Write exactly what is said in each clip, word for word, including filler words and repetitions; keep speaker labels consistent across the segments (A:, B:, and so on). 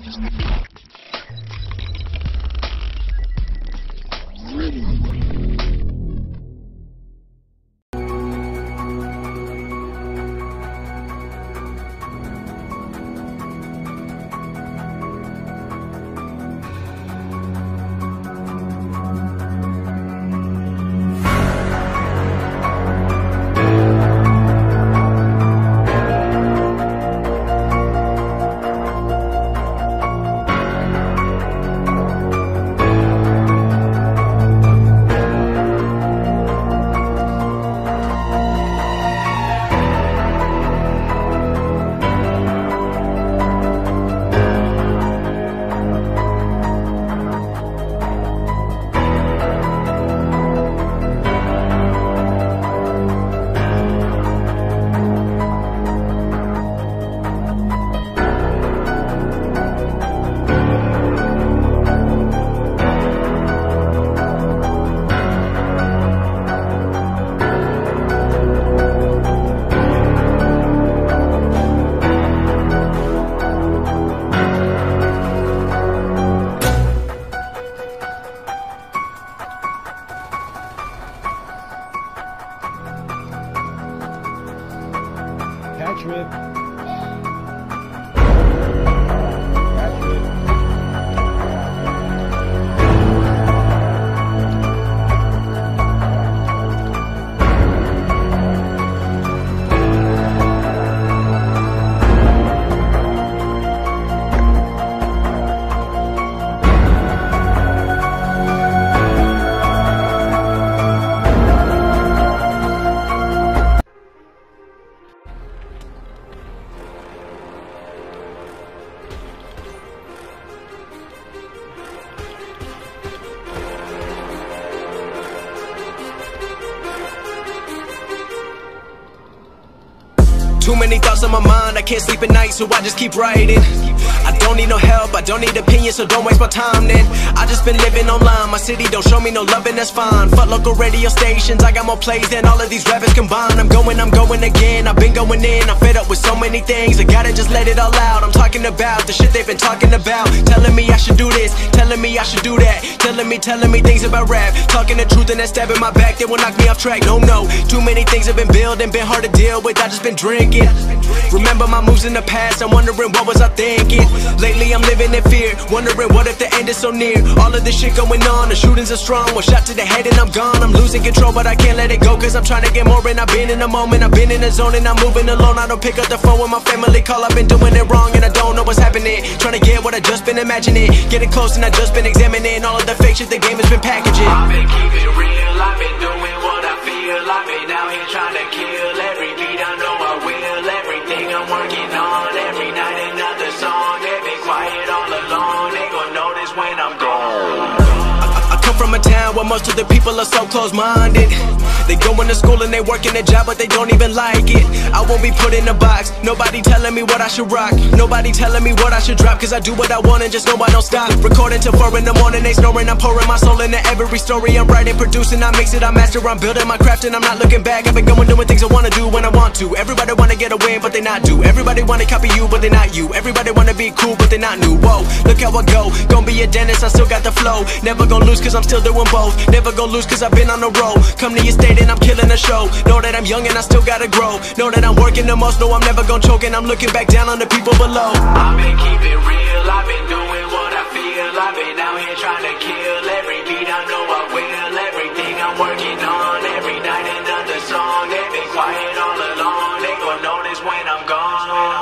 A: Too many thoughts on my mind, I can't sleep at night, so I just keep writing. I don't need no help, I don't need opinions, so don't waste my time then. I just been living online, my city don't show me no love and that's fine. Fuck local radio stations, I got more plays than all of these rappers combined. I'm going, I'm going again, I've been going in, I'm fed up with so many things. I gotta just let it all out, I'm talking about the shit they've been talking about. Telling me I should do this, telling me I should do that. Telling me, telling me things about rap. Talking the truth and that stab in my back, they will knock me off track. No, no, too many things have been building, been hard to deal with, I just been drinking. Remember my moves in the past, I'm wondering what was I thinking. Lately I'm living in fear, wondering what if the end is so near. All of this shit going on, the shootings are strong. One shot to the head and I'm gone. I'm losing control but I can't let it go, cause I'm trying to get more. And I've been in the moment, I've been in the zone, and I'm moving alone. I don't pick up the phone when my family call, I've been doing it wrong and I don't know what's happening. Trying to get what I just been imagining, getting close and I just been examining all of the fake shit the game has been packaging.
B: I've been keeping it real, I've been doing what I feel. I've been out here trying to kill every beat, I know I will. Everything I'm working on, every night another song. They been quiet all along, they gon' notice when I'm gone.
A: I, I come from a town where most of the people are so close-minded. They going to school and they working a job but they don't even like it. I won't be put in a box, nobody telling me what I should rock. Nobody telling me what I should drop, cause I do what I want and just know I don't stop. Recording till four in the morning, they snoring, I'm pouring my soul into every story. I'm writing, producing, I mix it, I master, I'm building my craft and I'm not looking back. I've been going doing things I wanna do when I want to. Everybody wanna get a win but they not do. Everybody wanna copy you but they not you. Everybody wanna be cool but they not new. Whoa, look how I go, gonna be a dentist, I still got the flow. Never gonna lose cause I'm still doing both. Never gonna lose cause I've been on the road. Come to your state and I'm killing the show. Know that I'm young and I still gotta grow. Know that I'm working the most, know I'm never gonna choke. And I'm looking back down on the people below.
B: I've been keeping real, I've been doing what I feel. I've been out here trying to kill every beat, I know I will. Everything I'm working on, every night another song. They been quiet all along, they gon' notice when I'm gone.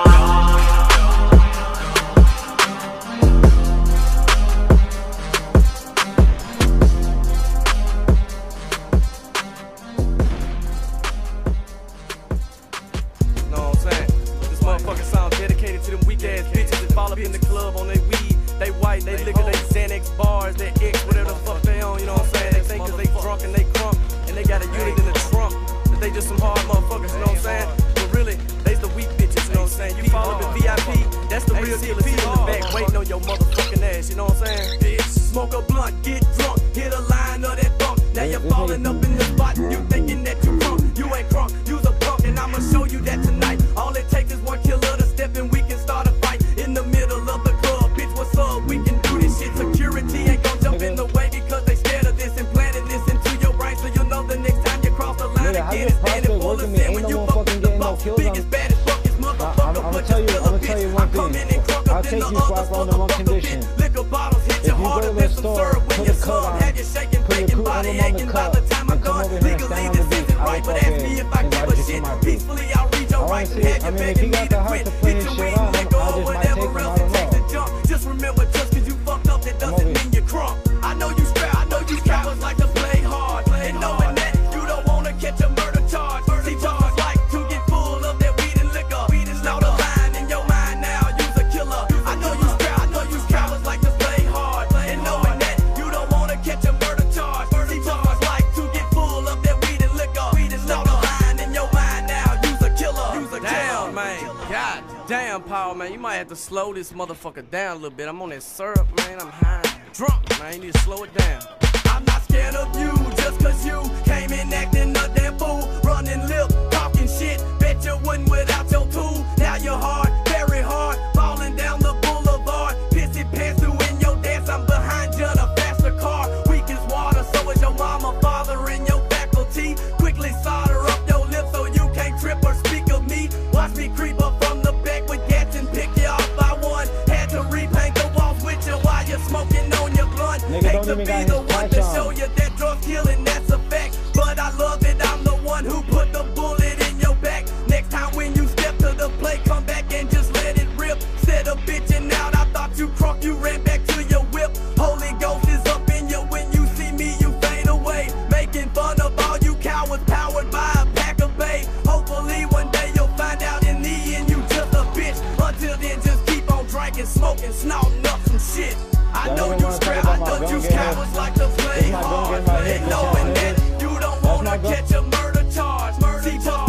C: To them weak ass bitches that fall up in the club on they weed. They white, they liquor, they Xanax bars, they X, whatever the fuck they on, you know what I'm saying? They think cause they drunk and they crunk, and they got a unit in the trunk, that they just some hard motherfuckers, you know what I'm saying? But really, they's the weak bitches, you know what I'm saying? You fall up in V I P, that's the real deal, see in the back, waiting on your motherfucking ass, you know what I'm saying? Bitch, smoke a blunt, get drunk, hit a line of that bump. Now you're falling up in the spot, and you thinking that you crunk. You ain't crunk, you's a punk, and I'ma show you that tonight. All it takes is one killer to step in, we can start a fight in the middle of the club. Bitch, what's
D: take you swap on the one condition.
C: Liquor bottles hit your heart
D: to
C: and
D: the
C: miss some
D: store,
C: syrup when
D: put
C: you
D: a cut
C: sub.
D: on,
C: Had you shaking,
D: put your
C: faking,
D: crew
C: body
D: emblem on the
C: aching by
D: cup,
C: the time I'm
D: and come
C: gone.
D: over here and
C: Legally
D: stand on the
C: this
D: beat.
C: isn't
D: I
C: right,
D: will
C: but
D: fuck
C: ask
D: it
C: me if I
D: and
C: give
D: invite
C: a
D: you to
C: shit.
D: my beat.
C: Peacefully I'll read your
D: I wanna
C: rights and
D: see-
C: have
D: I
C: you
D: mean, if
C: begging
D: you got
C: me
D: the
C: to
D: heart
C: quit.
D: to play
C: Hit
D: this
C: your
D: shit
C: weed,
D: on,
C: liquor,
D: I
C: or
D: just might
C: whatever
D: take him,
C: else
D: I
C: it
D: don't
C: takes to
D: know.
C: jump. Just remember, just cause you fucked up, that doesn't
D: over
C: mean you're crunk. I know you strap, I know you cowards like to play hard. And knowing that you don't wanna catch a murder charge. See, charge like to get full of that weed and liquor. Weed is now the line in your mind now, you's a killer. I know you strap, I know you cowards like to play hard. And knowing that you don't wanna catch a murder charge. See, charge like to get full of that weed and liquor. Weed is now the line in your mind now, you's a killer. You's a damn, man. God damn, Paul, man. You might have to slow this motherfucker down a little bit. I'm on that syrup, man. I'm high. Drunk, man. You need to slow it down. I'm not scared of you just cause you came in acting a damn fool. Running lip, talking shit. Bet you wouldn't without your tool. Now you're hard, very hard. Falling down the boulevard. Pissy pants doing your dance. I'm behind you in a faster car. Weak as water, so is your mama, father, and your faculty. Quickly solder up your lips so you can't trip or speak of me. Watch me creep up from the back with gats and pick you off by one. Had to repaint the walls with you while you're smoking on your blunt.
D: Nigga,
C: Hate
D: don't
C: to
D: even
C: be
D: got
C: the
D: his
C: one
D: patch
C: to
D: on.
C: show you that drug killing, that's a fact. But I love it, I'm the one who put the bullet in your back. Next time when you step to the plate, come back and just let it rip. Instead of bitching out, I thought you crunk, you ran back to your whip. Holy Ghost is up in you, when you see me, you fade away. Making fun of all you cowards, powered by a pack of babe. Hopefully one day you'll find out in the end you just a bitch. Until then, just keep on drinking, smoking, snorting up some shit. I know you strap, I know you cowards like to play hard. And knowing that you don't wanna catch a murder charge. See,